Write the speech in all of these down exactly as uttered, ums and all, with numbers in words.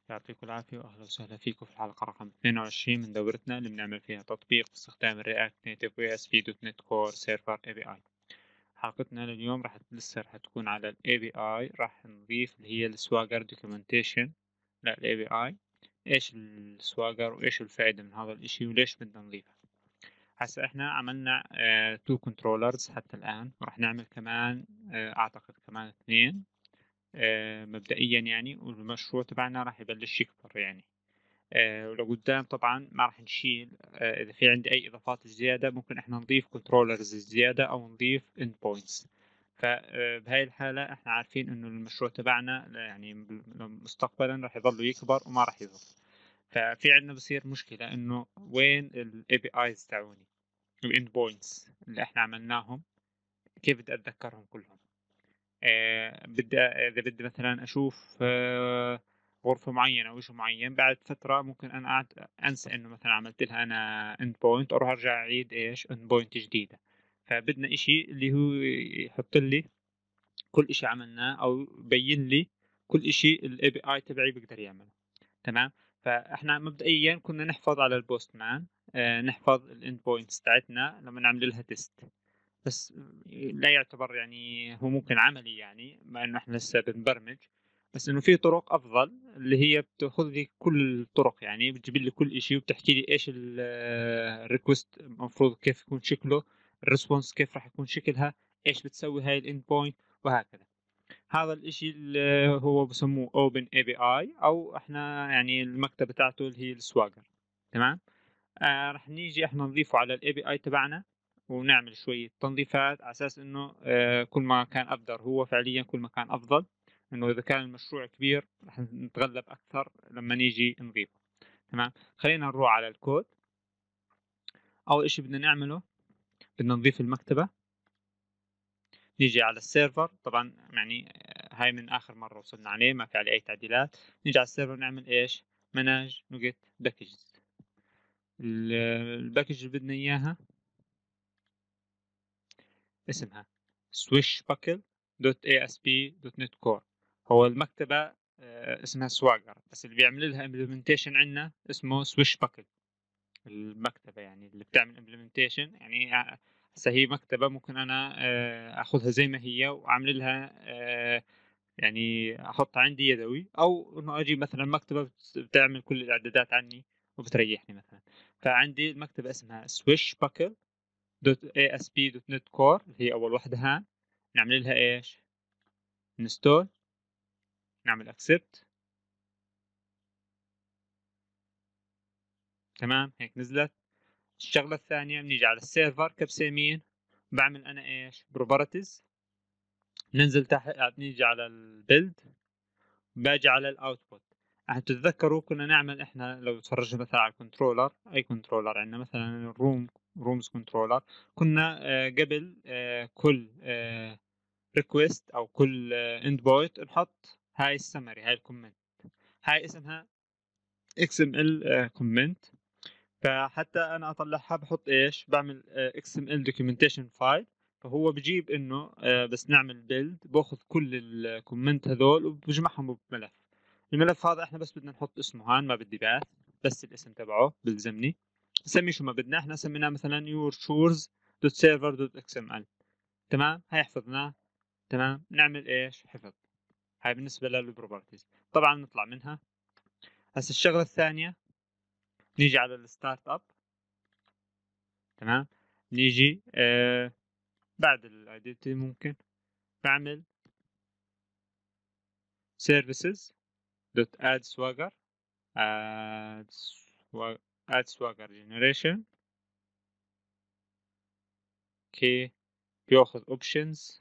يعطيكم العافية وأهلا وسهلا فيكم في الحلقة رقم اثنين وعشرين من دورتنا اللي بنعمل فيها تطبيق باستخدام الرياكت نيتيف واي اس بي دوت نت كور سيرفر اي بي اي. حلقتنا لليوم راح لسه راح تكون على الاي بي اي، راح نضيف اللي هي السواجر دوكيومنتيشن للاي بي اي. ايش السواجر وايش الفائدة من هذا الاشي وليش بدنا نضيفها. هسا احنا عملنا تو كنترولرز حتى الآن، وراح نعمل كمان آه، اعتقد كمان اثنين آه، مبدئيا يعني، والمشروع تبعنا راح يبلش يكبر يعني. آه، ولقدام طبعا ما راح نشيل. آه، إذا في عندي أي إضافات زيادة ممكن إحنا نضيف كنترولرز زيادة أو نضيف اند بوينتس. فبهاي الحالة إحنا عارفين إنه المشروع تبعنا لا- يعني مستقبلا راح يضل يكبر وما راح يظهر. ففي عندنا بصير مشكلة إنه وين ال إيه بي آيز تاعوني، الاند بوينتس اللي إحنا عملناهم، كيف بدي أتذكرهم كلهم. آآ بدي إذا بدي مثلًا أشوف آآ غرفة معيّنة أو إشي معيّن، بعد فترة ممكن أنا أعت أنسى إنه مثلًا عملت لها أنا endpoint، أروح أرجع أعيد إيش endpoint جديدة. فبدنا إشي اللي هو يحط لي كل إشي عملناه أو يبين لي كل إشي الإيه بي آي تبعي بيقدر يعمله. تمام. فإحنا مبدئيًا كنا نحفظ على الpostman، آآ نحفظ الendpoints تاعتنا لمّا نعمل لها test. بس لا يعتبر يعني هو ممكن عملي يعني، مع إنه إحنا لسه بنبرمج. بس إنه في طرق أفضل اللي هي بتاخذ لي كل الطرق، يعني بتجيب لي كل إشي وبتحكي لي إيش الريكوست المفروض كيف يكون شكله، الريسبونس كيف راح يكون شكلها، إيش بتسوي هاي الإند بوينت وهكذا. هذا الإشي اللي هو بسموه Open إيه بي آي، أو إحنا يعني المكتبة تاعته اللي هي السواجر. تمام. آآ رح نيجي إحنا نضيفه على الإيه بي آي تبعنا، ونعمل شوية تنظيفات على أساس إنه آآ كل ما كان أقدر هو فعليًا كل ما كان أفضل. إنه إذا كان المشروع كبير رح نتغلب أكثر لمّا نيجي نضيفه. تمام. خلينا نروح على الكود. أول إشي بدنا نعمله بدنا نضيف المكتبة. نيجي على السيرفر طبعًا يعني، آه، هاي من آخر مرة وصلنا عليه ما في عليه أي تعديلات. نيجي على السيرفر نعمل إيش؟ manage نوجت packages. ال الpackage اللي بدنا إياها اسمها swishbuckle.asp.net core. هو المكتبة آه، اسمها سواجر، بس اللي بيعمل لها implementation عندنا اسمه swishbuckle. المكتبة يعني اللي بتعمل implementation يعني، ع- هسه هي مكتبة ممكن أنا آه، أخذها زي ما هي وأعمل لها آه، يعني أحطها عندي يدوي، أو إنه أجي مثلا مكتبة بت- بتعمل كل الإعدادات عني وبتريحني مثلا. فعندي المكتبة اسمها swishbuckle دوت اي اس بي دوت نت كور، هي اول وحده هان. نعمل لها ايش؟ انستول. نعمل اكسبت. تمام هيك نزلت. الشغله الثانيه بنيجي على السيرفر كبسه يمين، بعمل انا ايش؟ بروبرتيز. ننزل تحت نيجي على البيلد، باجي على الاوتبوت. عشان تتذكروا كنا نعمل احنا لو تفرجنا مثلا على الكنترولر، اي كنترولر عندنا مثلا الروم رومز كنترولر، كنا آه، قبل آه، كل ريكوست او كل اند بوينت نحط هاي السمري، هاي الكومنت، هاي اسمها اكس ام ال كومنت. فحتى انا اطلعها بحط ايش؟ بعمل اكس ام ال دوكيومنتيشن فايل. فهو بجيب انه آه، بس نعمل بيلد باخذ كل الكومنت هذول وبجمعهم بملف. الملف هذا احنا بس بدنا نحط اسمه هان، ما بدي باث، بس الاسم تبعه بلزمني. نسميه شو ما بدنا، احنا سميناه مثلا يور شورز دوت سيرفر دوت اكس ام ال. تمام هاي حفظناه. تمام نعمل ايش؟ حفظ. هاي بالنسبة للبروبرتيز. طبعا نطلع منها. هسه الشغلة الثانية نيجي على الستارت اب. تمام. نيجي آه بعد الايدنتي ممكن بعمل services دوت add swagger add swag add swagger generation. اوكي. بياخذ options.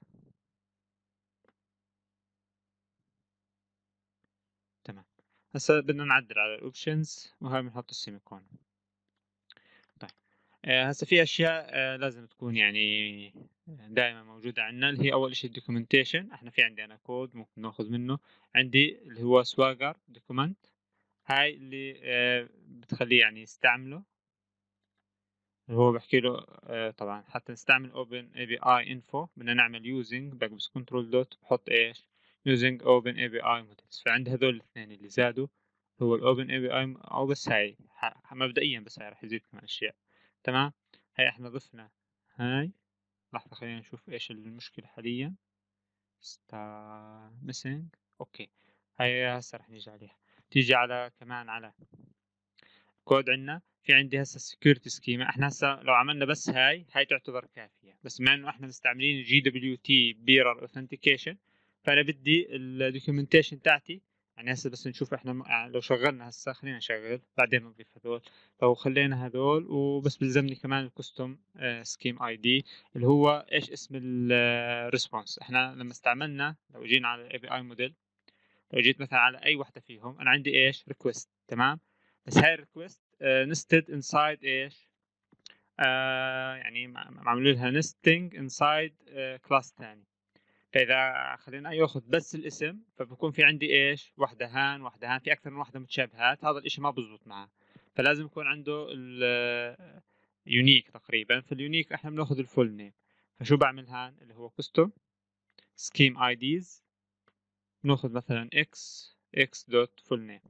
تمام. هسه بدنا نعدل على الاوبشنز وهاي بنحط السيمي كون. طيب. آه، هسه في اشياء آه، لازم تكون يعني دائما موجودة عندنا، اللي هي اول اشي الدوكيومنتيشن. احنا في عندي انا كود ممكن ناخذ منه. عندي اللي هو سواجر دوكيومنت، هاي اللي آه، بتخليه يعني يستعمله. اللي هو بحكي له آه، طبعا حتى نستعمل open اي بي اي info بدنا نعمل using بس كنترول دوت بحط ايش؟ using open اي بي اي models. فعندي هذول الاثنين اللي زادوا هو الopen إيه بي آي أو بس هاي ح مبدئيًا بس هاي راح يزيد كمان أشياء. تمام. هاي إحنا ضفنا هاي. لحظة خلّينا نشوف إيش المشكلة حاليًا. star missing. أوكي. هاي هسه راح نيجي عليها. تيجي على كمان على كود عندنا، في عندي هسه security schema. إحنا هسه لو عملنا بس هاي، هاي تعتبر كافية، بس بما إنه إحنا مستعملين جي دبليو تي bearer authentication، فأنا بدي الdocumentation تاعتي. يعني هسه بس نشوف إحنا م يعني لو شغّلنا هسه، خلّينا نشغّل بعدين بنضيف هذول. لو خلّينا هذول وبس بيلزمني كمان الcustom آآ scheme آي دي اللي هو إيش اسم ال response. إحنا لمّا استعملنا لو جينا على الإيه بي آي model، لو جيت مثلًا على أي وحدة فيهم، أنا عندي إيش request. تمام. بس هاي الrequest آآ nested inside إيش، آآ يعني م معمول لها nesting inside آآ class تاني. فإذا خليناه ياخذ بس الاسم، فبيكون في عندي إيش، وحدة هان، وحدة هان، في أكثر من وحدة متشابهات، هذا الإشي ما بزبط معاه. فلازم يكون عنده ال unique تقريبًا. فالunique إحنا بناخذ الfull name. فشو باعمل هان اللي هو custom scheme آي ديز، بناخذ مثلًا x x dot full name.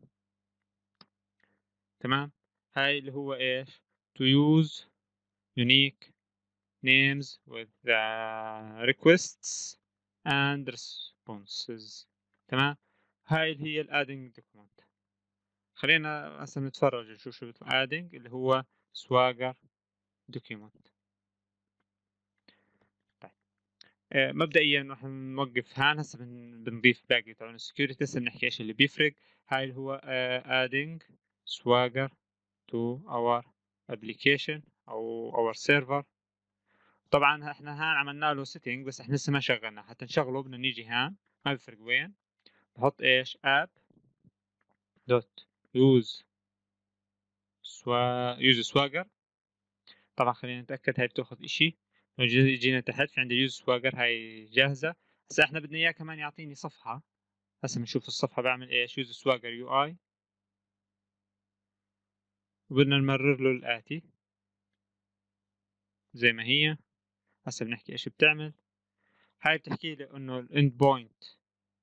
تمام. هاي اللي هو إيش to use unique names with the requests and responses. تمام. هاي اللي هي ال adding document. خلينا هسه نتفرج نشوف شو بيطلع adding اللي هو swagger document. طيب. آه مبدئيا راح نوقف هان. هسه بن- بنضيف باقي تبعون السكيورتي. هسه بنحكي ايش اللي بيفرق. هاي اللي هو آه adding swagger to our application أو our server. طبعًا إحنا هان عملنا له setting بس إحنا لسه ما شغّلناه. حتى نشغله بدنا نيجي هان، ما بيفرق وين، نحط إيش app dot use swa use swagger. طبعًا خلّينا نتأكد هاي بتاخذ إشي. لو جي جينا تحت في عندي use swagger هاي جاهزة. هسا إحنا بدنا إياه كمان يعطيني صفحة. هسا بنشوف الصفحة باعمل إيش use swagger يو آي، وبدنا نمرر له الآتي زي ما هي. هسا بنحكي إيش بتعمل. هاي بتحكي لي إنه الend point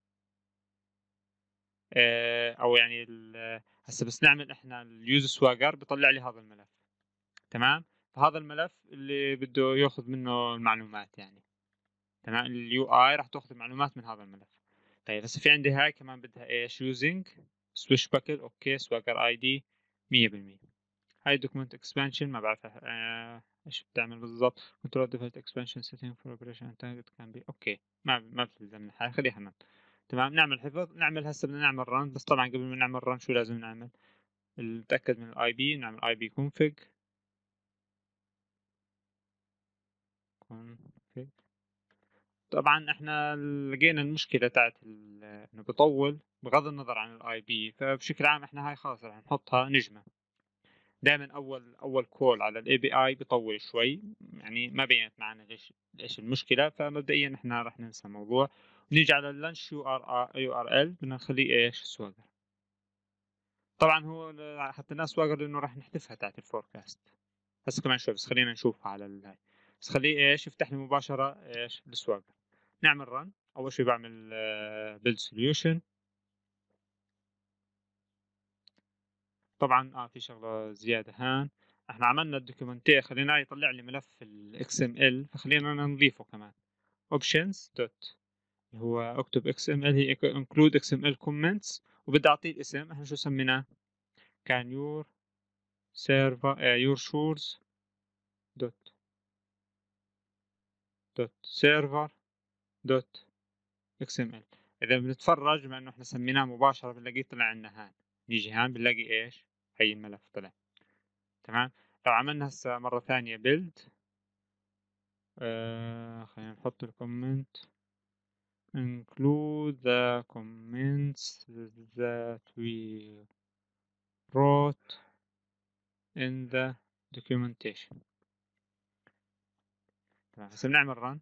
آآ أو يعني ال هسه بس نعمل إحنا الuse swagger بيطلع لي هذا الملف. تمام. فهذا الملف اللي بده ياخذ منه المعلومات يعني. تمام. اليو اي راح تاخذ المعلومات من هذا الملف. طيب هسه في عندي هاي كمان بدها ايش using switchbuckle. اوكي swagger اي دي مية بالمية. هاي document expansion ما بعرفها آه ايش بتعمل بالضبط. control default expansion setting for operation and target can be اوكي. ما ما بتلزمنا حاجه، خليها هنا. تمام. نعمل حفظ. نعمل هسه بدنا نعمل run. بس طبعا قبل ما نعمل run شو لازم نعمل؟ نتاكد من الاي بي. نعمل اي بي config config. طبعًا إحنا لقينا المشكلة تاعة ال إنه بيطوّل بغض النظر عن الآي بي. فبشكل عام إحنا هاي خلاص راح نحطها نجمة. دايمًا أول أول call على الإيه بي آي بيطوّل شوي، يعني ما بينت معنا ليش إيش المشكلة. فمبدئيًا إحنا راح ننسى الموضوع. ونيجي على الlaunch يو آر يو آر إل بدنا نخليه إيش swagger. طبعًا هو ل حطيناه swagger لإنه راح نحذفها تاعة الforecast. هسه كمان شوي بس خلّينا نشوفها على الهاي. بس خليه إيش يفتح لي مباشرة إيش الswagger. نعمل run. أول شي باعمل build solution. طبعًا آه في شغلة زيادة هان. إحنا عملنا الdocument خليناه يطلع لي ملف الإكس إم إل، فخلينا نضيفه كمان. options dot اللي هو اكتب إكس إم إل هي include إكس إم إل comments. وبدي أعطيه الاسم. إحنا شو سميناه؟ كان your server آآ your shores dot dot server dot إكس إم إل. إذا بنتفرج بما إنه إحنا سميناه مباشرة بنلاقيه طلع عندنا هان. نيجي هان بنلاقي إيش؟ هي الملف طلع. تمام. لو عملنا هسه مرة ثانية build آآ خلينا نحط الcomment include the comments that we wrote in the documentation. تمام. هسه بنعمل run.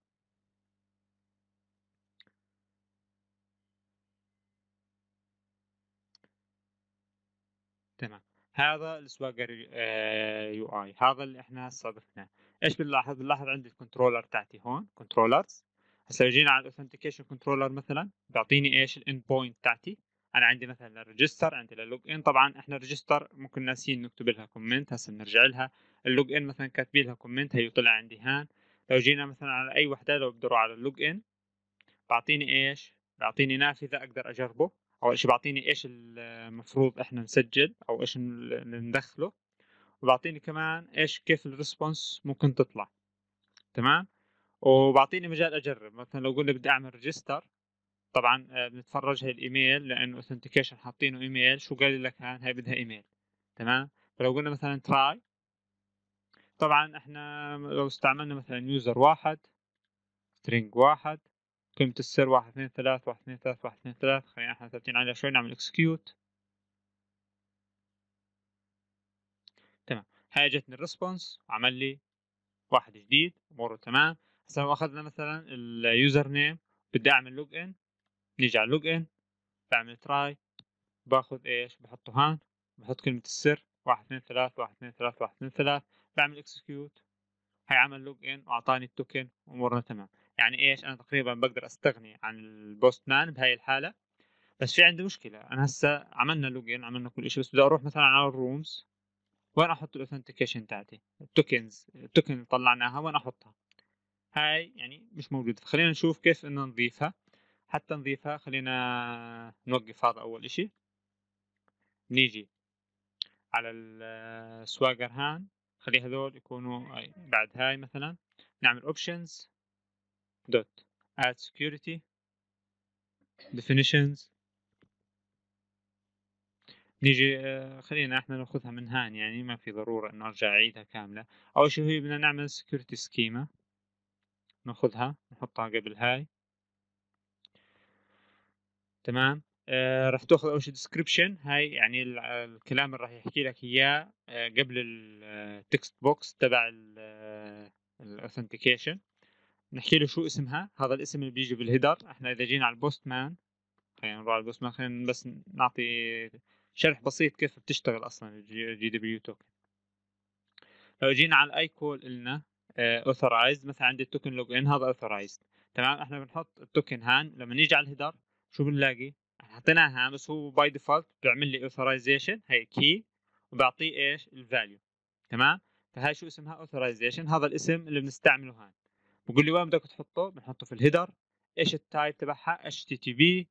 تمام. هذا الswagger آآ يو آي هذا اللي إحنا هسه ضفناه. إيش بنلاحظ؟ بنلاحظ عندي الcontroller تاعتي هون controllers. هسه لو جينا على الauthentication controller مثلًا بيعطيني إيش الendpoint تاعتي. أنا عندي مثلًا الregister عندي الlogin طبعًا إحنا الregister ممكن ناسيين نكتب لها comment هسه بنرجع لها، الlogin مثلًا كاتبين لها comment هي طلع عندي هان، لو جينا مثلًا على أي وحدة لو بدي أروح على الlogin بيعطيني إيش، بيعطيني نافذة أقدر أجربه، أول إشي بيعطيني إيش ال المفروض إحنا نسجل أو إيش ال اللي ندخله، وبيعطيني كمان إيش كيف الresponse ممكن تطلع، تمام؟ وبيعطيني مجال أجرب، مثلًا لو قُلنا بدي أعمل register طبعًا آآ بنتفرج هي الإيميل لإنه authentication حاطينه إيميل، شو قال لك هان هاي بدها إيميل، تمام؟ فلو قُلنا مثلًا try طبعًا إحنا لو استعملنا مثلًا user واحد string واحد قيمة السر واحد، اثنين، ثلاثة، واحد، اثنين، ثلاثة، واحد، اثنين، ثلاثة خلينا إحنا ثابتين عليها شوي نعمل execute تمام، هاي اجتني الresponse وعمل لي واحد جديد أموره تمام، هسا لو أخذنا مثلًا الuser name بدي أعمل login نيجي على الlogin باعمل try باخذ إيش باحطه هان، باحط كلمة السر واحد، اثنين، ثلاثة، واحد، اثنين، ثلاثة، واحد، اثنين، ثلاثة باعمل execute هي عمل login وأعطاني الtoken وأمورنا تمام، يعني إيش أنا تقريبًا باقدر أستغني عن الpostman بهاي الحالة، بس في عندي مشكلة أنا هسا عملنا login عملنا كل إشي بس بدي أروح مثلًا على الrooms وين أحط الauthentication تاعتي الtokens الtoken اللي طلعناها وين أحطها؟ هاي يعني مش موجودة، فخلينا نشوف كيف إنه نضيفها، حتى نضيفها خلينا نوقف هذا أول إشي، نيجي على الswagger هان خلي هذول يكونوا أي بعد هاي مثلًا نعمل options dot add security definitions نيجي آآ خلينا إحنا ناخذها من هان يعني ما في ضرورة إنه أرجع أعيدها كاملة، أول شي هي بدنا نعمل security schema ناخذها نحطها قبل هاي تمام، آآ راح تاخذ أول شي description هاي يعني ال الكلام اللي راح يحكي لك إياه آآ قبل ال text box تبع ال الauthentication نحكي له شو اسمها، هذا الاسم اللي بييجي بالheader إحنا إذا جينا على الpostman خلينا نروح على الpostman خلينا بس نعطي شرح بسيط كيف بتشتغل أصلًا الج GW token لو جينا على الicall إلنا آآ authorized مثلًا عندي الtoken login هذا authorized تمام، إحنا بنحط الtoken هان لمّا نيجي على الheader شو بنلاقي؟ إحنا حطيناها هان بس هو by default بيعمل لي authorization هي key وبيعطيه إيش الvalue تمام، فهاي شو اسمها authorization هذا الاسم اللي بنستعمله هان، بيقول لي وين بدك تحطه؟ بنحطه في الheader إيش الtype تبعها إتش تي تي بي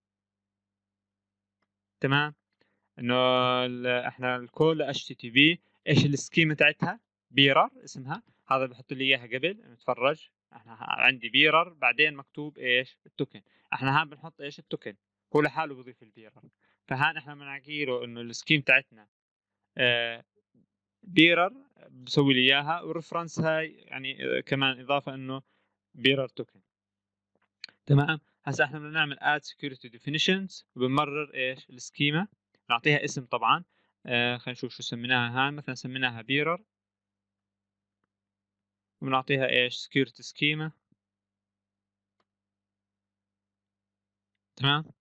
تمام، إنه ال إحنا الcall إتش تي تي بي إيش الschema تاعتها bearer اسمها، هذا بيحط لي إياها قبل نتفرج، إحنا ه عندي bearer بعدين مكتوب إيش الtoken، إحنا هان بنحط إيش الtoken هو لحاله بيضيف الbearer، فهان إحنا بنحكي له إنه الscheme تاعتنا آآ bearer بسوي لي إياها والreference هاي يعني آآ كمان إضافة إنه bearer token تمام، هسا إحنا بدنا نعمل add security definitions وبنمرر إيش الschema نعطيها اسم طبعًا آآ خلينا نشوف شو سميناها هاي مثلًا سميناها bearer وبنعطيها إيش security schema تمام،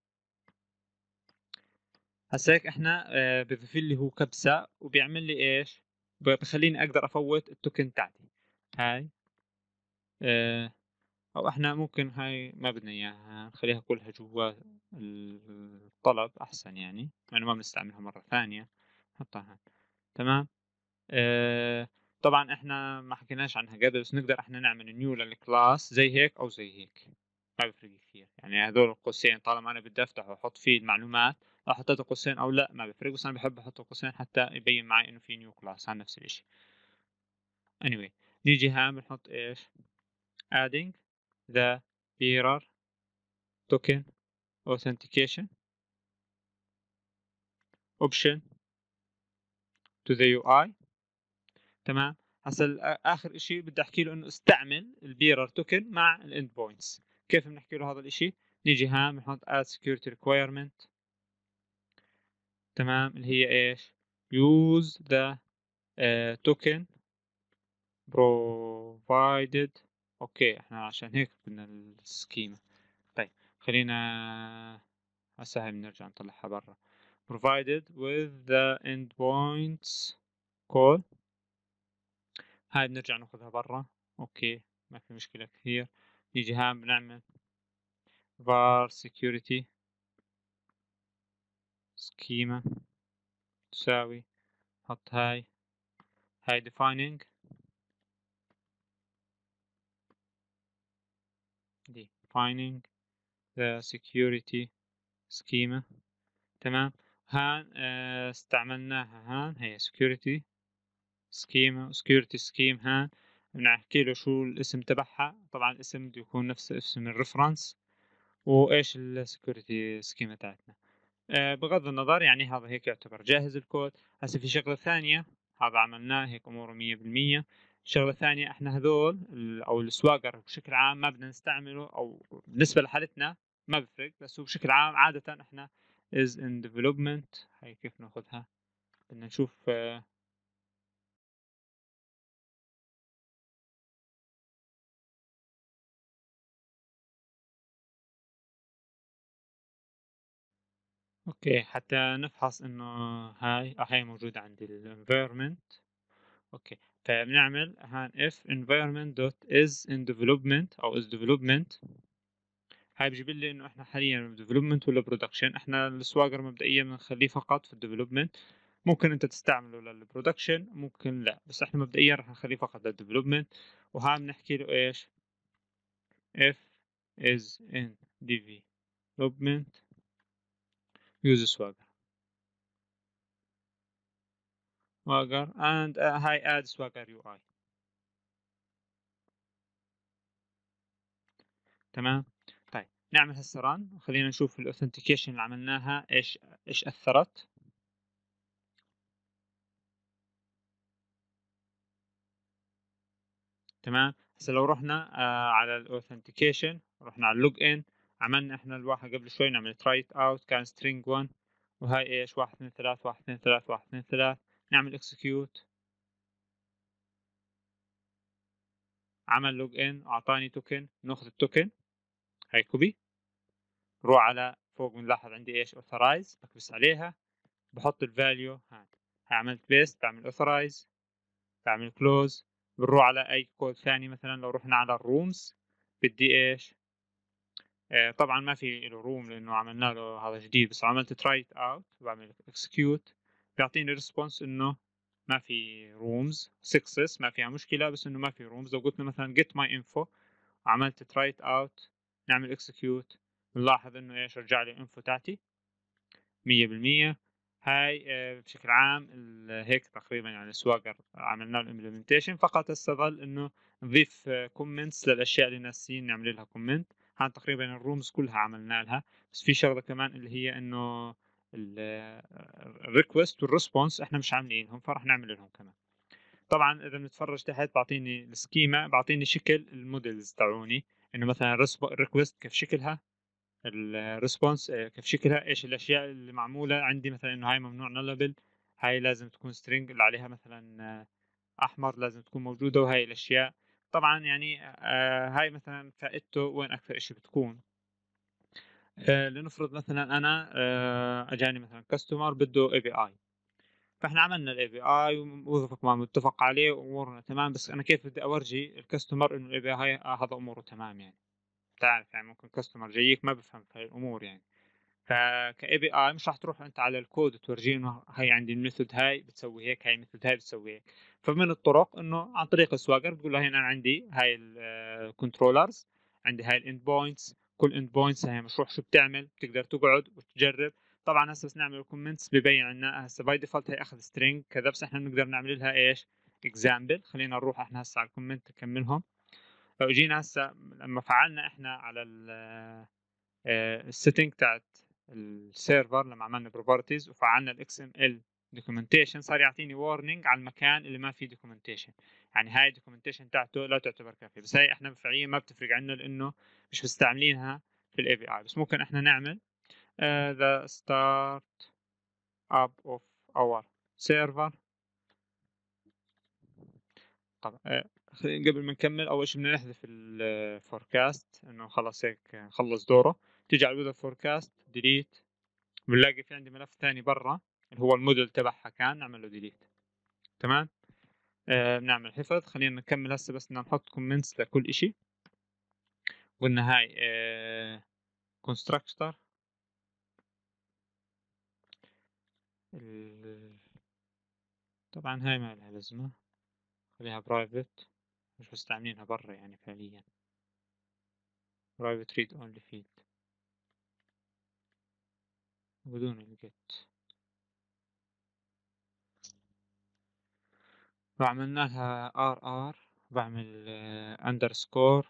هسا هيك إحنا آآ بيضيف لي هو كبسة وبيعمل لي إيش ب بيخلّيني أقدر أفوّت الtoken تاعتي هاي آآ أو إحنا ممكن هاي ما بدنا إياها نخلّيها كلها جوا ال الطلب أحسن يعني، لإنه ما بنستعملها مرة ثانية نحطها هون تمام. آآ طبعًا إحنا ما حكيناش عنها قبل بس نقدر إحنا نعمل new للclass زي هيك أو زي هيك، ما بيفرق كثير، يعني هذول القوسين طالما أنا بدي أفتح وأحط فيه المعلومات لو حطيته قوسين أو لأ ما بيفرق، بس أنا باحب أحطه قوسين حتى يبين معي إنه في new class هان نفس الإشي. anyway نيجي هون بنحط إيش adding the bearer token authentication option to the يو آي تمام، هسا ال آ آخر إشي بدي أحكي له إنه استعمل الbearer token مع الend points كيف بنحكي له هذا الإشي؟ نيجي هون بنحط add security requirement تمام اللي هي إيش؟ use the آآ token provided أوكي إحنا عشان هيك بدنا الschema طيب خلينا هسا هاي بنرجع نطلعها برا provided with the endpoints call هاي بنرجع ناخذها برا أوكي ما في مشكلة كثير نيجي هون بنعمل var security سكيما تساوي، حط هاي هاي defining defining the security schema. تمام. هان اه استعملناها، هان هي security schema security scheme. هان بنحكي له شو الاسم تبعها. طبعا الاسم بده يكون نفس اسم الريفرنس، وايش السكيورتي سكيما تاعتنا. أه بغض النظر يعني هذا هيك يعتبر جاهز الكود. هسه في شغلة ثانية، هذا عملناه هيك أموره مية بالمية. شغلة ثانية، احنا هذول أو السواقر بشكل عام ما بدنا نستعمله، أو بالنسبة لحالتنا ما بفرق، بس هو بشكل عام عادة احنا is in development. هاي كيف ناخذها؟ بدنا نشوف أه اوكي، حتى نفحص انه هاي هاي موجودة عندي ال environment. اوكي، فبنعمل هان if environment dot is in development او is development. هاي بجيب لي انه احنا حاليا development ولا production. احنا السواقر مبدئيا بنخليه فقط في development. ممكن انت تستعمله للبرودكشن، ممكن لا، بس احنا مبدئيا رح نخليه فقط للdevelopment. وهان بنحكي له ايش؟ if is in development use swagger swagger and uh, هاي add swagger يو آي. تمام. طيب نعمل هسه ران وخلينا نشوف الاوثنتيكيشن اللي عملناها ايش ايش اثرت. تمام. هسه لو رحنا آه على الاوثنتيكيشن، رحنا على اللوج ان، عملنا احنا الواحد قبل شوي نعمل ترايت اوت كان string واحد، وهاي ايش واحد اثنين ثلاثة واحد اثنين ثلاثة واحد اثنين ثلاثة. نعمل اكسكيوت، عمل لوج ان واعطاني توكن. ناخذ التوكن هاي كوبي، روح على فوق بنلاحظ عندي ايش authorize، بكبس عليها بحط الفاليو. هاي عملت بيست، بعمل authorize، بعمل كلوز. بنروح على اي كود ثاني، مثلا لو رحنا على الرومز بدي ايش؟ آه طبعا ما في له روم لانه عملنا له هذا جديد، بس عملت ترايت اوت وبعمل اكسكيوت، بيعطيني ريسبونس انه ما في رومز سكسس، ما فيها مشكله، بس انه ما في رومز. لو قلت له مثلا get my info وعملت ترايت اوت، نعمل اكسكيوت، بنلاحظ انه ايش؟ رجع لي الانفو تاعتي مية بالمية. هاي آه، بشكل عام هيك تقريبا يعني سواقر عملنا له implementation. فقط هسه ظل انه نضيف كومنتس للاشياء اللي ناسيين نعمل لها كومنت. هان تقريبا الرومز كلها عملنا لها، بس في شغله كمان اللي هي انه الريكوست والريسبونس احنا مش عاملينهم، فرح نعمل لهم كمان. طبعا اذا بنتفرج تحت بعطيني السكيما، بعطيني شكل المودلز تاعوني، انه مثلا ريكوست كيف شكلها، الريسبونس كيف شكلها، ايش الاشياء اللي معموله عندي، مثلا انه هاي ممنوع nullable، هاي لازم تكون string اللي عليها مثلا آه، احمر لازم تكون موجوده، وهاي الاشياء. طبعا يعني آه هاي مثلا فائدته وين اكثر اشي بتكون؟ آه لنفرض مثلا انا آه اجاني مثلا كاستمر بده اي بي اي، فاحنا عملنا الاي بي اي ووظفك ما متفق عليه وامورنا تمام، بس انا كيف بدي اورجي الكاستمر انه الاي بي اي هذا اموره تمام؟ يعني بتعرف يعني ممكن كاستمر جايك ما بفهم في هاي الامور يعني. فكاي بي اي مش راح تروح انت على الكود وتورجيه انه هي عندي الميثود هاي بتسوي هيك، هاي الميثود هاي بتسوي هيك. فمن الطرق انه عن طريق السواجر بتقول له هنا انا عندي هاي الكنترولرز، عندي هاي الاند بوينتس، كل اند بوينتس هي مشروع شو بتعمل، بتقدر تقعد وتجرب. طبعا هسه بس نعمل كومنتس ببين عنا هسه باي ديفولت هي اخذ سترينج كذا، بس احنا بنقدر نعمل لها ايش؟ اكزامبل. خلينا نروح احنا هسه على الكومنت نكملهم. لو جينا هسه لما فعلنا احنا على السيتنج تاعت السيرفر، لما عملنا بروبرتيز وفعلنا الاكس ام ال دوكيومنتيشن، صار يعطيني وارنينج على المكان اللي ما فيه دوكيومنتيشن. يعني هاي الدوكيومنتيشن تاعته لا تعتبر كافيه، بس هاي احنا فعليا ما بتفرق عنا لانه مش مستعملينها في الاي بي اي. بس ممكن احنا نعمل uh, the start up of our server. طبعا uh, قبل ما نكمل اول شيء بدنا نحذف الفوركاست انه خلص هيك خلص دوره. تيجي على الويذر فوركاست ديليت، بنلاقي في عندي ملف ثاني برا اللي هو الموديل تبعها، كان نعمل له ديليت. تمام. آه بنعمل حفظ. خلينا نكمل هسه بس بدنا نحط كومنتس لكل إشي. قلنا هاي آه constructor ال... طبعا هاي ما لها لازمة، خليها برايفت، مش مستعملينها برا يعني فعليا. برايفت read only field بدون الجيت. وعملنا لها ار ار، بعمل underscore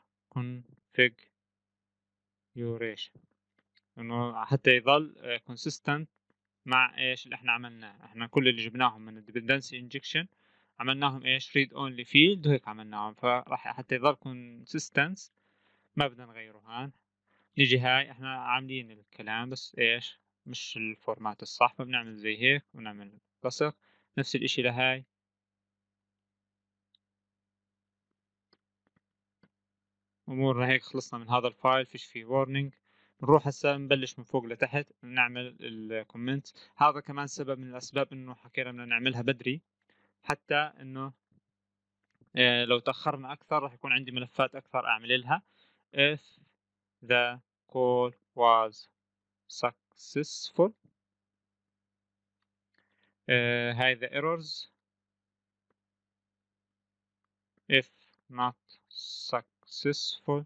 configuration انه حتى يظل consistent مع ايش اللي احنا عملناه. احنا كل اللي جبناهم من dependency injection عملناهم ايش read only field وهيك عملناهم، فراح حتى يظل consistent ما بدنا نغيره. هان نيجي هاي احنا عاملين الكلام بس ايش مش الفورمات الصح، فبنعمل زي هيك ونعمل لصق. نفس الاشي لهاي. امورنا هيك خلصنا من هذا الفايل، فيش فيه warning. نروح هسا نبلش من فوق لتحت نعمل الكومنت. هذا كمان سبب من الاسباب انه حكينا بدنا نعملها بدري، حتى انه اه لو تاخرنا اكثر راح يكون عندي ملفات اكثر اعمل لها. if the call was successful اه هاي the errors if not successful.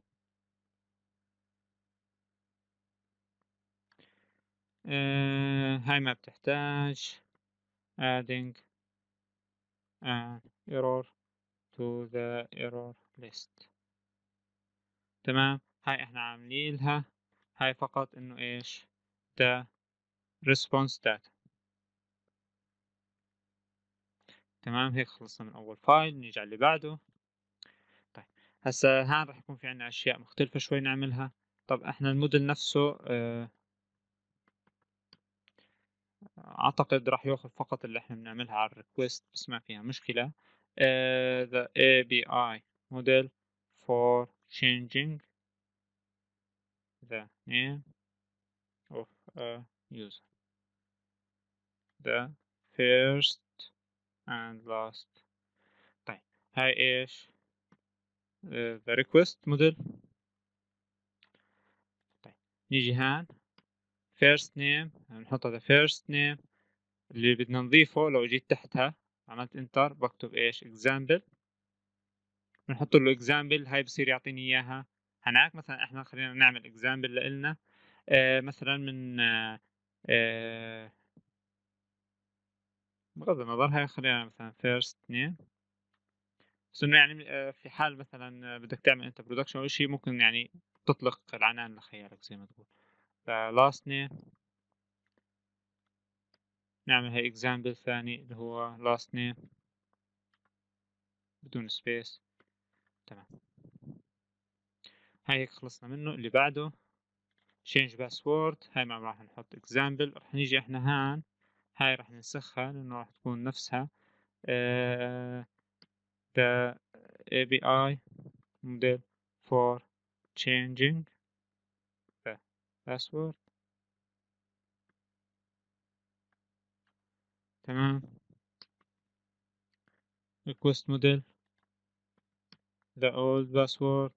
اه هاي ما بتحتاج adding an error to the error list. تمام. هاي احنا عاملين لها هاي فقط انه ايش the response data. تمام. هيك خلصنا من اول فايل. نيجي على اللي بعده. طيب هسا هان راح يكون في عنا اشياء مختلفة شوي نعملها. طب احنا الموديل نفسه اه اعتقد راح ياخذ فقط اللي احنا بنعملها على الريكوست بس ما فيها مشكلة. اه the إيه بي آي model for changing the name of a user, the first and last. طيب هاي ايش uh, the request model. طيب نيجي هان first name نحطها the first name اللي بدنا نضيفه. لو جيت تحتها عملت انتر بكتب ايش example، بنحط له example. هاي بصير يعطيني اياها هناك. مثلا احنا خلينا نعمل example لإلنا آه مثلا من آه آه بغض النظر هاي خلينا مثلا first name. بس انه يعني آه في حال مثلا بدك تعمل انت برودكشن او شيء ممكن يعني تطلق العنان لخيالك زي ما تقول. last name نعمل هاي example ثاني اللي هو last name بدون space. تمام. هاي هيك خلصنا منه. اللي بعده change password. هاي ما راح نحط example. راح نيجي احنا هان هاي راح ننسخها لانه راح تكون نفسها uh, the إيه بي آي model for changing the password. تمام. request model the old password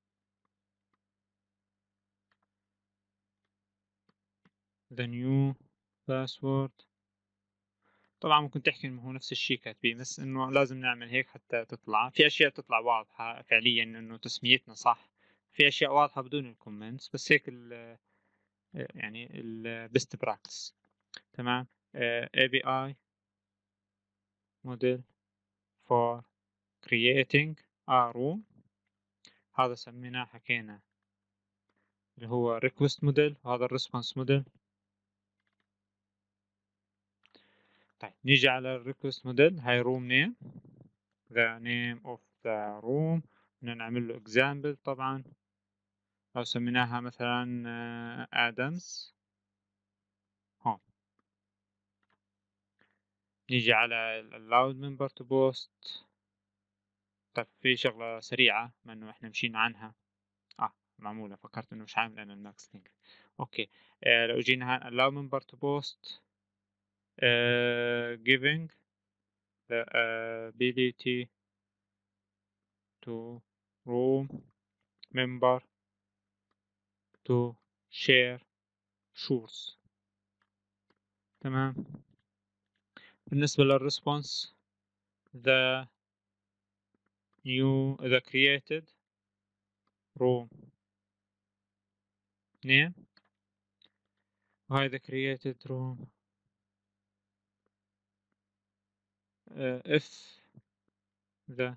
the new password. طبعا ممكن تحكي انه هو نفس الشيء كاتبين بس انه لازم نعمل هيك حتى تطلع في اشياء تطلع واضحة فعليا انه تسميتنا صح. في اشياء واضحة بدون الكومنتس بس هيك ال يعني ال best practice. تمام. آه، إيه بي آي model for creating a room. هذا سميناه حكينا اللي هو request model وهذا response model. طيب نيجي على ال request model. هاي room name the name of the room. بدنا نعمل له example طبعا لو سميناها مثلا آه، Adams هون. نيجي على ال allowed member to post. طيب في شغلة سريعة ما انه احنا مشينا عنها. اه معمولة فكرت انه مش عامل انا الماكس لينك. اوكي. آه لو جينا هان allow member to post uh, giving the ability to room member to share shorts. تمام. بالنسبة للريسبونس the new the created room name وهاي the created room uh, if the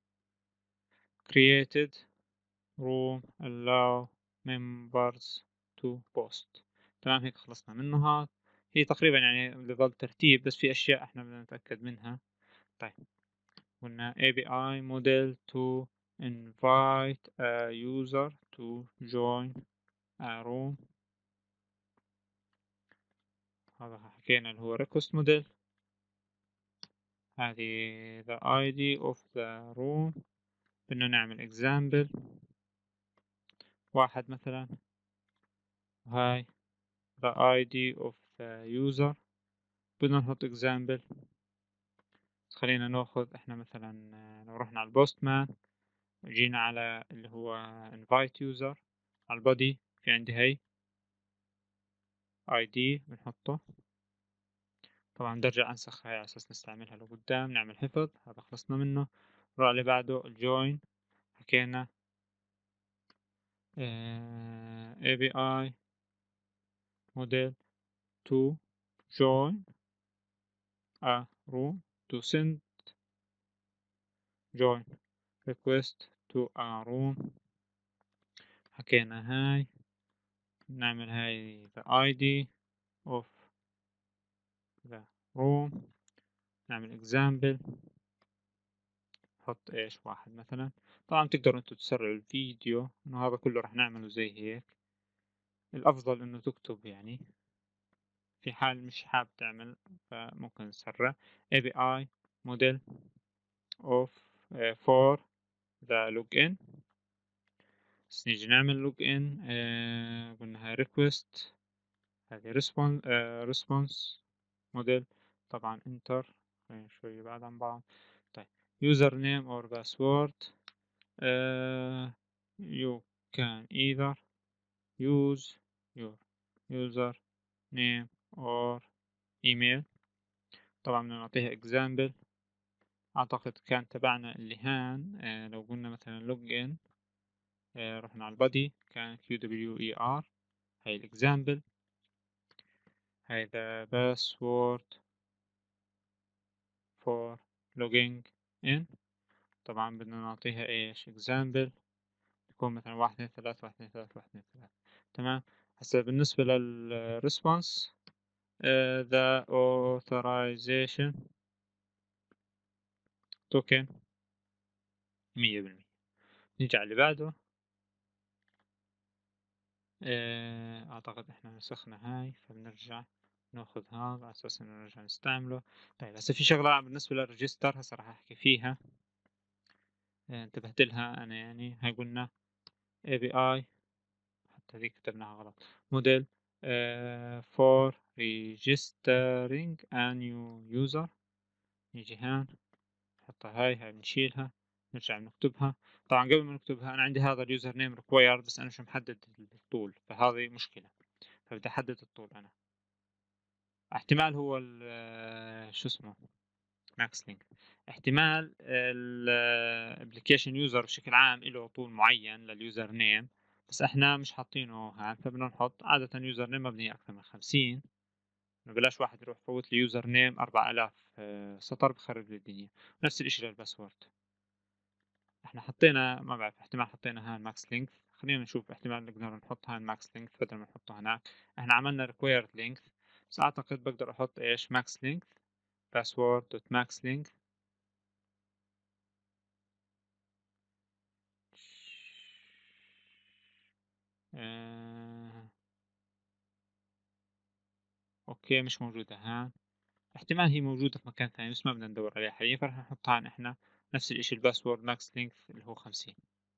created room allow members to post. تمام، هيك خلصنا منه. هاد هي تقريبا يعني بضل ترتيب، بس في أشياء إحنا بدنا نتأكد منها. طيب قلنا إيه بي آي model to invite a user to join a room. هذا حكينا اللي هو request model. هذه the آي دي of the room. بدنا نعمل example واحد مثلا، وهاي the آي دي of the user. بدنا نحط example. خلينا ناخذ احنا مثلا لو رحنا على البوست مان جينا على اللي هو invite user على البودي، في عندي هي آي دي بنحطه. طبعا برجع انسخ هاي على اساس نستعملها لقدام. نعمل حفظ، هذا خلصنا منه. نروح اللي بعده الجوين. حكينا اه إيه بي آي model to join a room to send join request to a room. حكينا هاي نعمل هاي the آي دي of the room. نعمل example نحط ايش واحد مثلا. طبعا تقدروا انتوا تسرعوا الفيديو، انه هذا كله راح نعمله زي هيك. الافضل انه تكتب، يعني في حال مش حاب تعمل فممكن نسرع. إيه بي آي model of uh, for the login. بس نيجي نعمل login uh, قلنا هاي request. هذه response uh, response model. طبعا enter. خلينا شوي بعد عن بعض. طيب username or password. uh, you can either use your user name or email. طبعا بدنا نعطيها example. أعتقد كان تبعنا اللي هان آه لو قلنا مثلا login آه رحنا على البادي كان كيو دبليو إي آر. هاي الإكزامبل. هاي the password for logging in. طبعا بدنا نعطيها إيش example يكون مثلا واحد اثنين ثلاثة واحد اثنين ثلاثة واحد اثنين ثلاثة. تمام. هسا بالنسبة للريسبونس uh, the authorization token مية بالمية. نيجي على اللي بعده. uh, أعتقد إحنا نسخنا هاي فبنرجع ناخذ هذا على أساس إنه نرجع نستعمله. طيب هسا في شغلة بالنسبة للريجستر هسا راح أحكي فيها. uh, انتبهت لها أنا، يعني هاي قلنا إيه بي آي حتى هذيك كتبناها غلط. model uh, for registering a new user. نيجي هان نحطها هاي هاي بنشيلها نرجع نكتبها. طبعا قبل ما نكتبها أنا عندي هذا اليوزر نيم required بس أنا مش محدد الطول، فهذه مشكلة، فبدي أحدد الطول أنا. احتمال هو شو اسمه ماكس لينك. احتمال الابلكيشن يوزر بشكل عام له طول معين لليوزر نيم، بس احنا مش حاطينه هان فبدنا نحط عادة يوزر نيم مبني أكثر من خمسين. بلاش واحد يروح فوت لي يوزر نيم أربعة آلاف سطر بخرب لي الدنيا. نفس الإشي للباسورد. احنا حطينا ما بعرف احتمال حطينا هان ماكس لينك. خلينا نشوف احتمال نقدر نحط هان ماكس لينك بدل ما نحطه هناك. احنا عملنا required length بس اعتقد بقدر احط ايش ماكس لينك password دوت max length. اه... اوكي مش موجودة هان. احتمال هي موجودة في مكان ثاني بس ما بدنا ندور عليها حاليا، فرح نحطها هان احنا نفس الاشي الباسورد ماكس لينك اللي هو خمسين.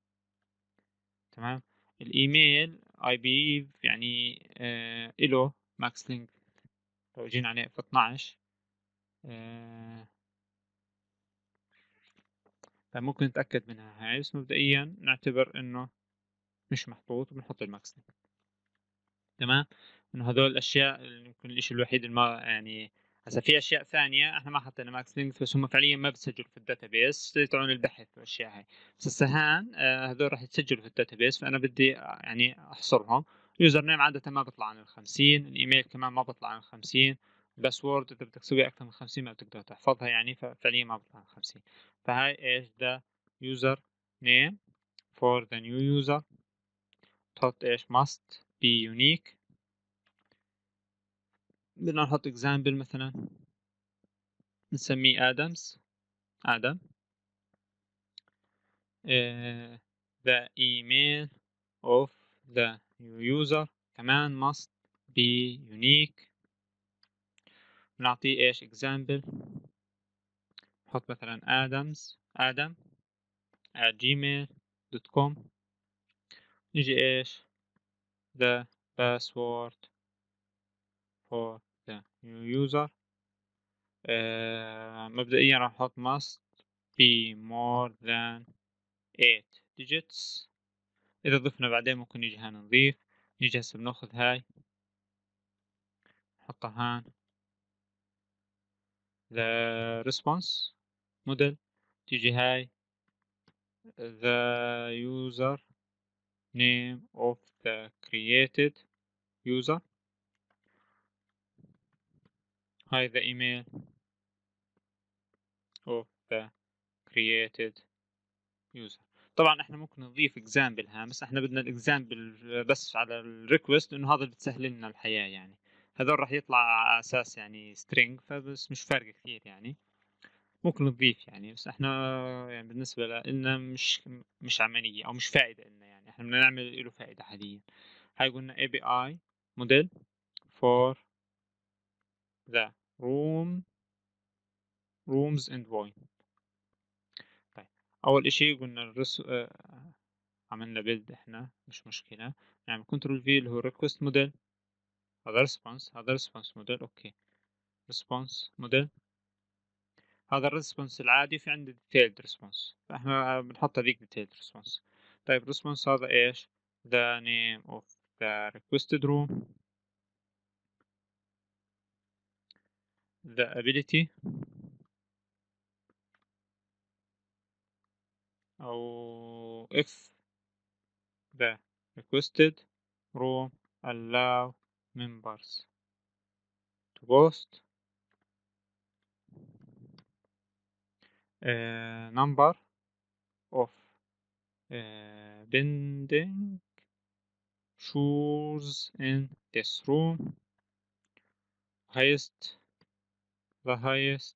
تمام. الايميل اي بي يعني اه... اله ماكس لينك لو جينا عليه في اثناعش اه... فممكن نتأكد منها هاي، بس مبدئيا نعتبر انه مش محطوط وبنحط الماكس لينك. تمام. انه هذول الاشياء اللي يمكن الاشي الوحيد اللي ما يعني هسا في اشياء ثانيه احنا ما حطينا ماكس لينث، بس هم فعليا ما بتسجلوا في الداتابيس تبعون البحث والاشياء هاي. بس هسا هان آه، هذول راح يتسجلوا في الداتابيس، فانا بدي آه، يعني احصرهم. يوزر نيم عاده ما بيطلع عن الخمسين، الايميل كمان ما بيطلع عن الخمسين، الباسورد اذا بدك تسوي اكثر من خمسين ما بتقدر تحفظها يعني، ففعليا ما بيطلع عن خمسين. فهاي ايش ذا يوزر نيم for the new user. تحط ايش must be unique. بدنا نحط example مثلا نسميه آدمز آدم. uh, the email of the new user كمان must be unique. نعطيه ايش example. نحط مثلا آدمز آدم at gmail dot com. نيجي ايش the password for the new user. uh, مبدئيا راح نحط must be more than eight digits. إذا ضفنا بعدين ممكن نيجي هان نضيف. نيجي هسه بناخذ هاي نحطها هان the response model. تيجي هاي the user name of the created user. هاي the email of the created user. طبعا احنا ممكن نضيف example هان، بس احنا بدنا الاكزامبل بس على الريكوست، لانه هذا اللي بتسهل لنا الحياة يعني. هذول راح يطلع على اساس يعني string، فبس مش فارقة كثير يعني. ممكن نضيف يعني، بس احنا يعني بالنسبة لنا مش مش عملية او مش فائدة لنا يعني. احنا بدنا نعمل له فائدة حاليا. هاي قلنا إيه بي آي model for the room rooms and wine. طيب اول اشي قلنا الرس آه، عملنا build احنا مش مشكلة. نعمل كنترول في اللي هو request model. هذا response هذا response model. اوكي response model. هذا الريسبونس العادي، في عندي detailed response، فاحنا بنحط هذيك detailed response. طيب response هذا ايش the name of the requested room, the ability أو if the requested room allow members to post uh, number of uh, bending shoes in this room, highest the highest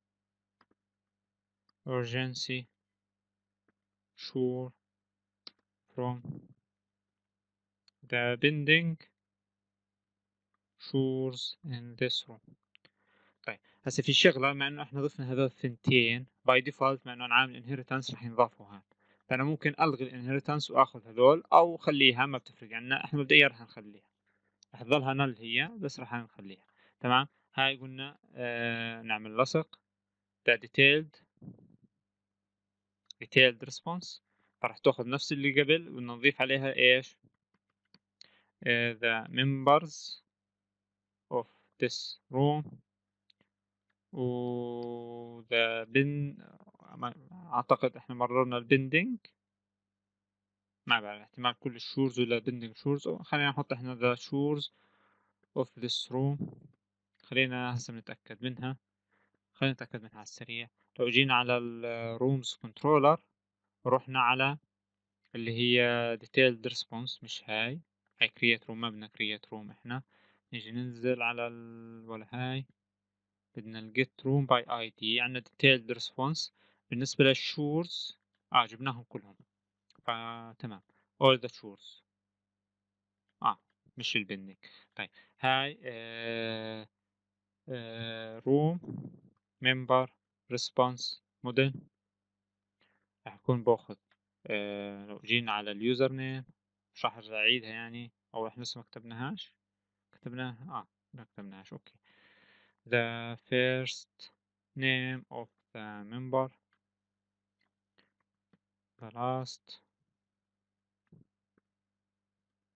urgency sure from the bending shoes in this room. طيب هسه في شغلة، مع انه احنا ضفنا هذول الثنتين باي ديفولت، مع انه انا عامل انهيرتنس راح ينضافوا هان، فانا ممكن الغي الانهيرتنس واخذ هذول او خليها، ما بتفرق عنا. احنا مبدئيا راح نخليها، راح تظلها نل هي، بس راح نخليها. تمام. هاي قلنا آه نعمل لصق ده detailed detailed response، فراح تاخذ نفس اللي قبل ونضيف عليها ايش آه the members of this room و the bin. اعتقد احنا مررنا البندنج، ما بعرف احتمال كل الشورز ولا بندنج شورز. خلينا نحط احنا the shores of this room. خلينا هسه نتأكد منها، خلينا نتأكد منها على السريع. لو جينا على ال rooms controller ورحنا على اللي هي detailed response، مش هاي هاي create room، ما بدنا create room احنا. نيجي ننزل على ال ولا هاي، بدنا ال get room by آي دي. عندنا detailed response بالنسبة للشورز اه جبناهم كلهم، فتمام all the shores اه مش البندنج. طيب هاي آه آه room member response model. راح يكون باخذ آه لو جينا على اليوزر نيم، مش راح ارجع اعيدها يعني، او احنا لسه ما كتبناهاش. كتبناها اه ما كتبناهاش. اوكي the first name of the member, the last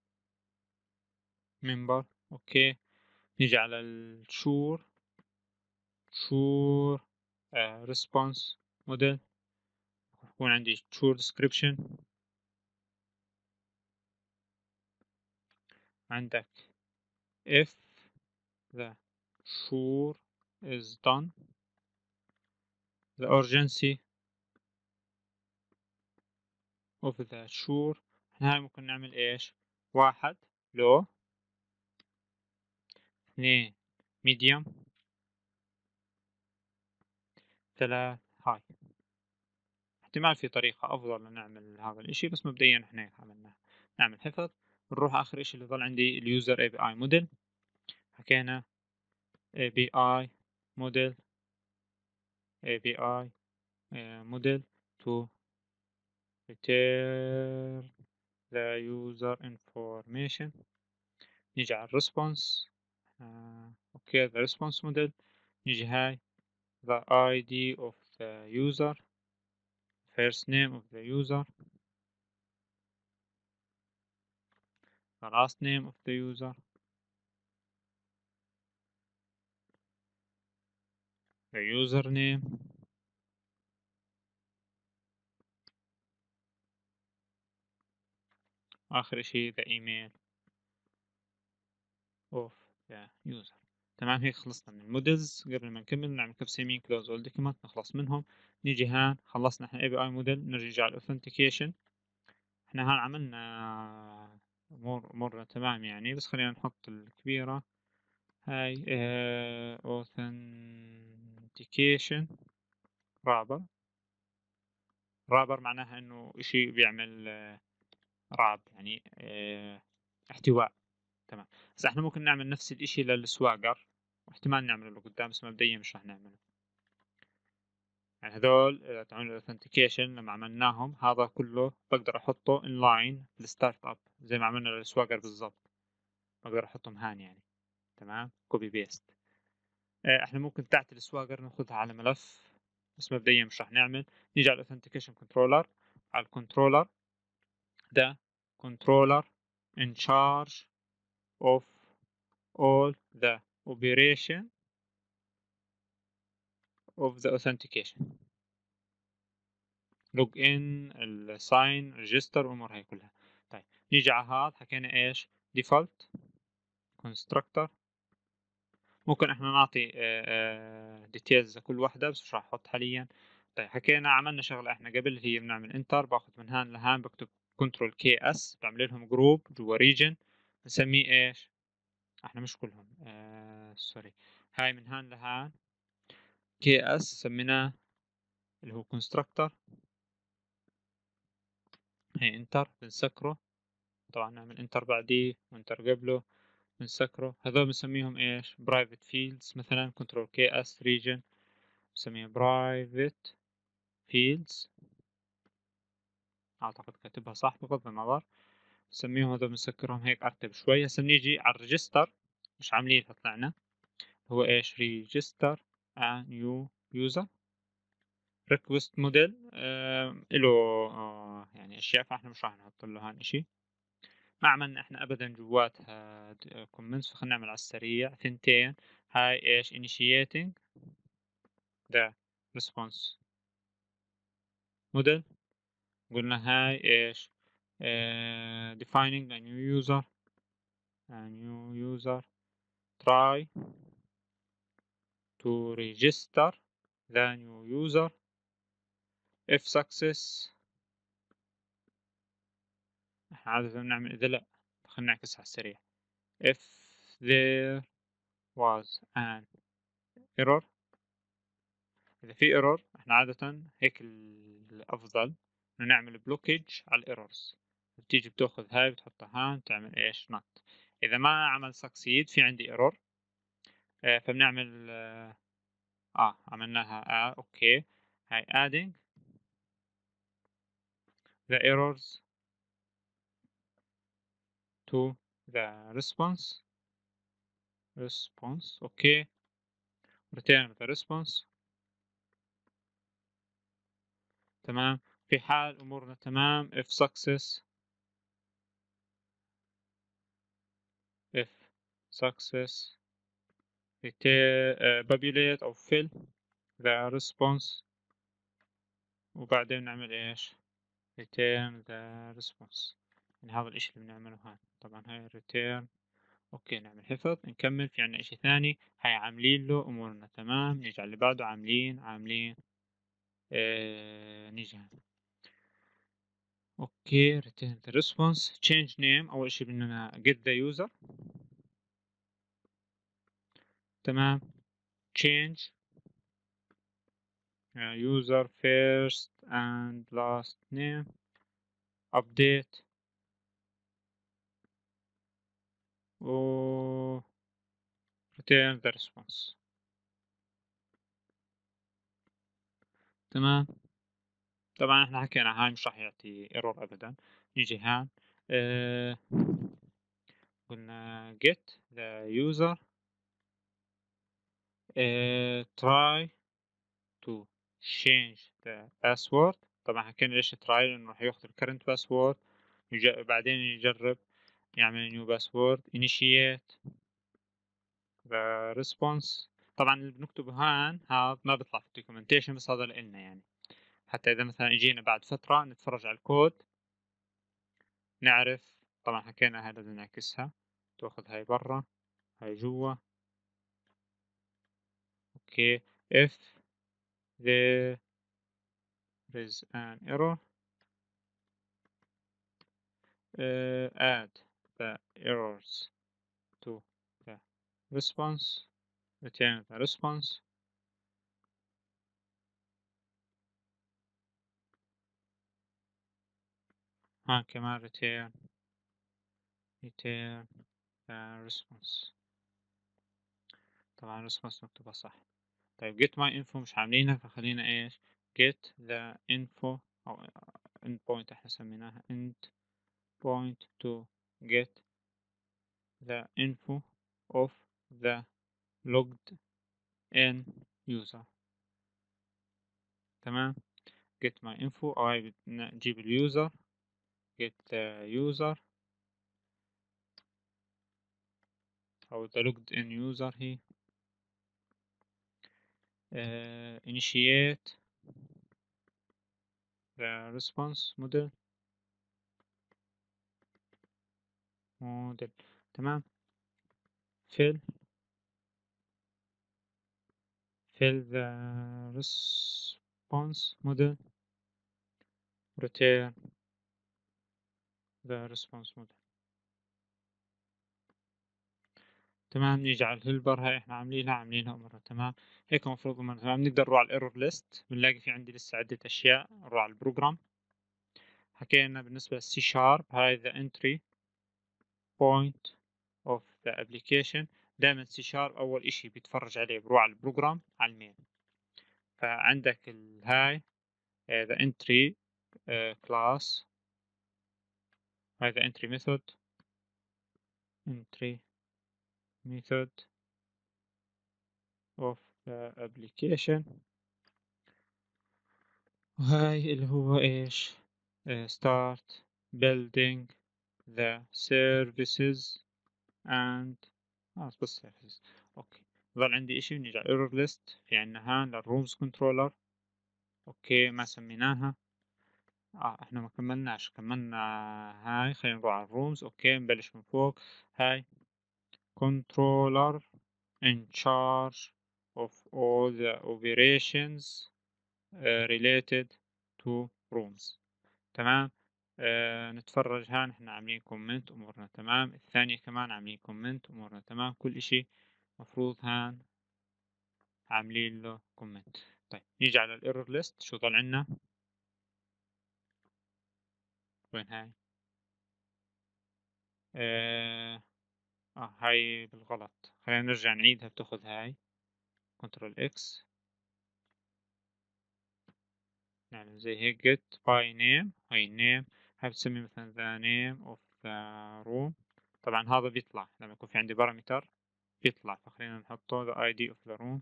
member. اوكي نيجي على الشور sure uh, response model. يكون عندي true description. عندك if the sure is done, the urgency of the sure. احنا هاي ممكن نعمل ايش؟ واحد low، اثنين medium، ثلاث high. احتمال في طريقة أفضل لنعمل هذا الإشي، بس مبدئيا احنا هيك عملناه. نعمل حفظ. نروح آخر إشي اللي ظل عندي اليوزر اي بي اي موديل. حكينا اي بي اي موديل اي بي اي موديل to return the user information. نيجي على الريسبونس. آه، اوكي the response model. نيجي هاي the آي دي of the user، first name of the user، the last name of the user، the username، آخر إشي the email of the user. تمام، هيك خلصنا من المودلز. قبل ما نكمل نعمل كبسة يمين close all document نخلص منهم. نيجي هان خلصنا احنا اي بي اي موديل. نرجع على الاوثنتيكيشن. احنا هان عملنا امور امورنا تمام يعني، بس خلينا نحط الكبيرة هاي اه authentication رابر. رابر معناها انه اشي بيعمل اه راب يعني اه احتواء. تمام. بس احنا ممكن نعمل نفس الاشي للسواقر، واحتمال نعمله لقدام، بس مبدئيا مش راح نعمله. يعني هذول اذا تعملوا authentication لما عملناهم هذا كله بقدر احطه inline للستارت اب زي ما عملنا للسواقر بالضبط. بقدر احطهم هان يعني. تمام، كوبي بيست. اه احنا ممكن تحت السواقر ناخذها على ملف، بس مبدئيا مش راح نعمل. نيجي على authentication controller. على الكنترولر ده controller in charge of all the operation of the authentication. log in الساين ريجستر والامور هاي كلها. طيب نيجي على هذا حكينا ايش؟ default constructor. ممكن احنا نعطي ديتيلز لكل واحدة، بس مش راح احط حاليا. طيب حكينا عملنا شغلة احنا قبل، هي بنعمل انتر، باخذ من هان لهان بكتب كنترول كي اس، بعمل لهم جروب جوا ريجن بنسميه ايش؟ احنا مش كلهم آه سوري. هاي من هان لهان كي اس سميناه اللي هو كونستراكتور. هي انتر بنسكره. طبعا نعمل انتر بعديه وانتر قبله بنسكره. هذول بنسميهم ايش؟ برايفت فيلدز. مثلا كنترول كي اس ريجن بنسميها برايفت فيلدز. اعتقد كاتبها صح بغض النظر. بنسميهم هذول بنسكرهم هيك ارتب شوي. هسه بنيجي على الريجستر، مش عاملينها طلعنا. هو ايش؟ ريجستر ا نيو يوزر ريكوست موديل. له آه يعني اشياء، فاحنا مش راح نحط له هان اشي. ما عملنا احنا ابدا جواتها كومنتس، فخلينا نعمل على السريع ثنتين. هاي ايش؟ initiating the response model. قلنا هاي ايش؟ uh, defining a new user a new user try to register the new user if success. احنا عادة نعمل اذا لا، خلينا نعكس على السريع. if there was an error. إذا في ايرور احنا عادة هيك الأفضل إنه نعمل بلوكيج على الايرورز. بتيجي بتاخذ هاي بتحطها هان تعمل ايش؟ نوت. إذا ما عمل سكسيد في عندي ايرور، آه فبنعمل آه, اه عملناها اه اوكي. هاي adding the errors to the response response اوكي. return the response. تمام. في حال أمورنا تمام if success if success return populate أو fill the response، وبعدين نعمل إيش return the response. يعني هذا الإشي اللي بنعمله هون. طبعا هاي return. أوكي نعمل حفظ، نكمل في عنا إشي ثاني. هاي عاملين له أمورنا تمام، نيجي على اللي بعده عاملين عاملين آه نيجي هون. أوكي return the response change name. أول إشي بدنا get the user تمام. change uh, user first and last name. update و return the response تمام. طبعا احنا حكينا هاي مش راح يعطي ايرور ابدا. نيجي هان اه قلنا get the user اه try to change the password. طبعا حكينا ليش try، لانه راح ياخذ ال current password يج... بعدين يجرب يعمل new password. initiate the response. طبعا اللي بنكتبه هان هذا ما بيطلع في الدوكيومنتيشن، بس هذا لنا يعني حتى إذا مثلا إجينا بعد فترة نتفرج على الكود نعرف. طبعا حكينا هاي لازم نعكسها، تأخذ هاي برا هاي جوا. أوكي if there is an error uh, add the errors to the response return the response. ها كمان return return the response. طبعا response مكتوبة صح. طيب get my info مش عاملينها، فخلينا ايش get the info أو endpoint احنا سميناها endpoint to get the info of the logged in user. تمام. get my info أو هاي نجيب اليوزر get the user أو the logged in user هي uh, initiate the response model model. تمام. fill fill the response model return the response model. تمام. نيجي على الهيلبر هاي احنا عاملينها عاملينها أمورنا تمام. هيك المفروض أمورنا تمام. نقدر نروح على الايرور ليست، بنلاقي في عندي لسه عدة أشياء. نروح على البروجرام. حكينا بالنسبة للسي شارب هاي the entry point of the application. دائما سي شارب أول إشي بيتفرج عليه بروح على البروجرام على المين. فعندك الهاي the entry uh, class هاي the entry method entry method of the application. وهاي اللي هو إيش uh, start building the services and آه بس services. أوكي ظل عندي إشي نيجي على error list. في عنا هان للرومز كنترولر. أوكي ما سميناها. آه إحنا ما كملناش كملنا هاي. خلينا نروح على الرومز. أوكي نبلش من فوق. هاي controller in charge of all the operations uh, related to rooms. تمام. آه نتفرج هان احنا عاملين كومنت امورنا تمام. الثانية كمان عاملين كومنت امورنا تمام. كل اشي مفروض هان عاملين له كومنت. طيب نيجي على الايرور ليست. شو ضل عنا؟ وين هاي؟ آه, اه هاي بالغلط. خلينا نرجع نعيدها. بتاخذ هاي كنترول اكس نعمل زي هيك get by name. هاي name هاي بتسمي مثلا the name of the room. طبعا هذا بيطلع لما يكون في عندي بارامتر بيطلع، فخلينا نحطه the آي دي of the room.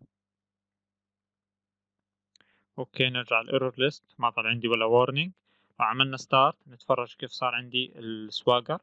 اوكي نرجع الايرور ليست. ما طلع عندي ولا warning. وعملنا ستارت نتفرج كيف صار عندي السواجر.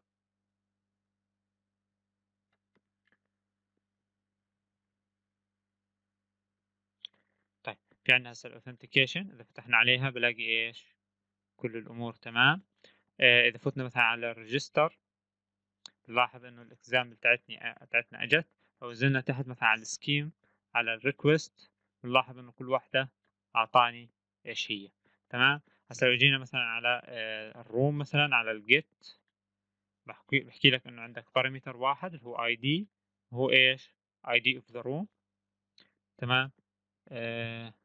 في عندنا هسه الauthentication إذا فتحنا عليها بلاقي إيش كل الأمور تمام. آآ إذا فتنا مثلًا على الregister بنلاحظ إنه الexample بتاعتني أ بتاعتنا أجت، لو نزلنا تحت مثلًا على الscheme على الrequest بنلاحظ إنه كل واحدة أعطاني إيش هي، تمام. هسه لو جينا مثلًا على آآ الroom مثلًا على الget باحكي باحكي لك إنه عندك parameter واحد اللي هو آي دي وهو إيش آي دي of the room تمام. آآ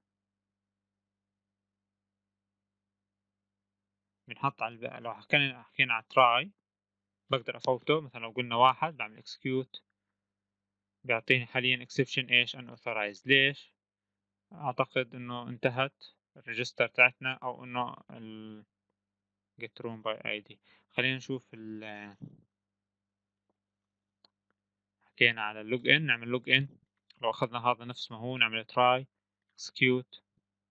بينحط على الب لو حكينا حكينا على try باقدر أفوته مثلًا لو قلنا واحد باعمل execute بيعطيني حاليًا exception إيش unauthorized ليش؟ أعتقد إنه انتهت الregister بتاعتنا أو إنه ال get room by آي دي. خلّينا نشوف ال حكينا على الlogin نعمل login لو أخذنا هذا نفس ما هو نعمل try execute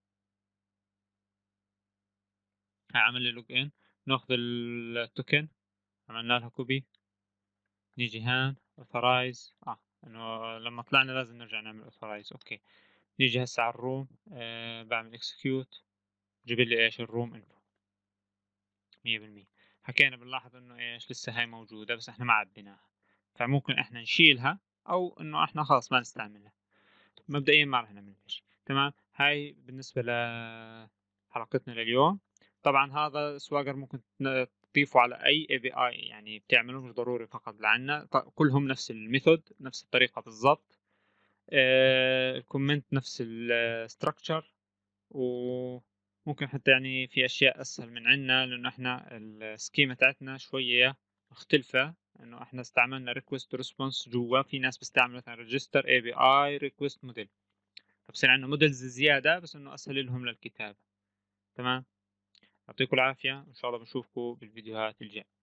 هيعمل لي login ناخذ الtoken عملنا لها copy نيجي هان authorize آه إنه لمّا طلعنا لازم نرجع نعمل authorize أوكي. نيجي هسه على الroom آآ باعمل execute جيب لي إيش الroom info مية بالمية. حكينا بنلاحظ إنه إيش لسه هاي موجودة بس إحنا ما عديناها، فممكن إحنا نشيلها أو إنه إحنا خلاص ما نستعملها. مبدئيًا ما راح نعمل شي تمام. هاي بالنسبة لحلقتنا لليوم. طبعًا هذا swagger ممكن ن تضيفه على أي إيه بي آي يعني بتعمله مش ضروري فقط لعنا ط كلهم نفس الmethod نفس الطريقة بالضبط. آآ الcomment نفس الstructure وممكن حتى يعني في أشياء أسهل من عندنا لأنه إحنا الschema تاعتنا شوية مختلفة، إنه إحنا استعملنا request response جوا، في ناس بيستعملوا مثلًا register إيه بي آي request model، فبصير عندنا models زيادة بس إنه أسهل لهم للكتابة، تمام. يعطيكم العافية وإن شاء الله بنشوفكم بالفيديوهات الجاية.